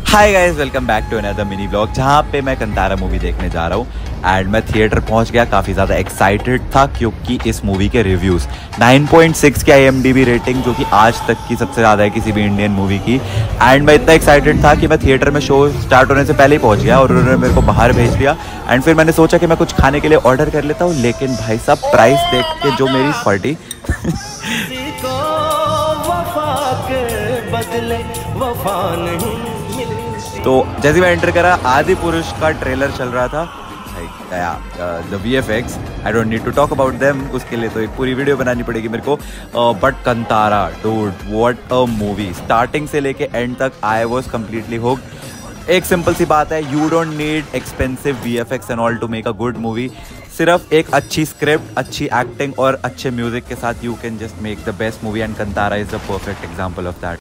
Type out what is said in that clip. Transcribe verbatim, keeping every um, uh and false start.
Hi guys, welcome back to another mini blog जहाँ पे मैं कंतारा मूवी देखने जा रहा हूँ। एंड मैं थिएटर पहुँच गया, काफ़ी ज़्यादा एक्साइटेड था क्योंकि इस मूवी के रिव्यूज़ नाइन पॉइंट सिक्स की I M D B rating, जो कि आज तक की सबसे ज़्यादा है किसी भी इंडियन मूवी की। एंड मैं इतना एक्साइटेड था कि मैं थिएटर में शो स्टार्ट होने से पहले ही पहुँच गया और उन्होंने मेरे को बाहर भेज दिया। एंड फिर मैंने सोचा कि मैं कुछ खाने के लिए ऑर्डर कर लेता हूँ, लेकिन भाई साहब प्राइस देख के जो मेरी फटी तो जैसे मैं एंटर करा, आदि पुरुष का ट्रेलर चल रहा था। The V F X, I don't need to talk about them, उसके लिए तो एक पूरी वीडियो बनानी पड़ेगी मेरे को। But Kantara, dude what a movie, starting से लेके एंड तक आई वाज कंप्लीटली हुक्ड। एक सिंपल सी बात है, you don't need expensive V F X and all to make a good movie. सिर्फ एक अच्छी स्क्रिप्ट, अच्छी एक्टिंग और अच्छे म्यूजिक के साथ you can just make the best movie, and Kantara is the perfect example of that.